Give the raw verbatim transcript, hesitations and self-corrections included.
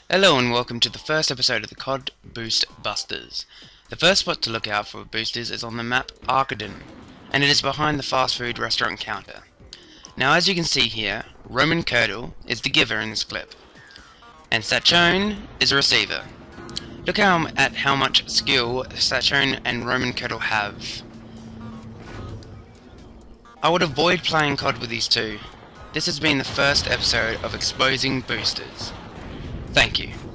Hello and welcome to the first episode of the C O D Boost Busters. The first spot to look out for boosters is on the map ARKADEN, and it is behind the fast food restaurant counter. Now as you can see here, Roman Kerdel is the giver in this clip, and satchone is a receiver. Look how, at how much skill satchone and Roman Kerdel have. I would avoid playing C O D with these two. This has been the first episode of Exposing Boosters. Thank you.